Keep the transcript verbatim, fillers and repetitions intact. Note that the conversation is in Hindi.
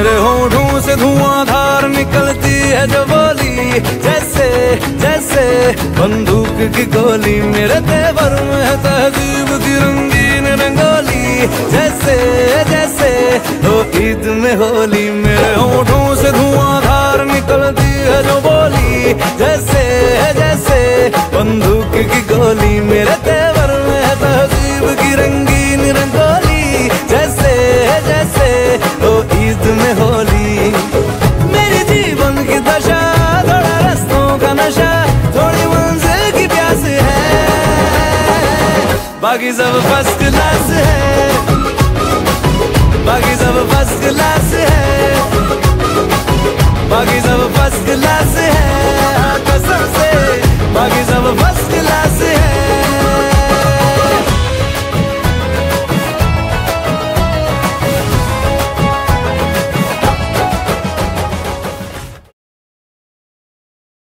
मेरे होठों से धुआंधार निकलती है जो बोली, जैसे जैसे बंदूक की गोली। मेरे तेवर में है तहजीब की रंगीन रंगोली, जैसे जैसे हो ईद में होली। मेरे होठों से धुआंधार निकलती है जो बोली, जैसे जैसे बंदूक की गोली। मेरे तेवर में है तहजीब की रंगीन रंगोली, जैसे जैसे हो ईद में होली। मेरी जीवन की दशा थोड़ा रस्तों का नशा, थोड़ी मंजिल की प्यास है, बाकी सब फर्स्ट क्लास है, बाकी सब फर्स्ट क्लास है, बाकी सब फर्स्ट क्लास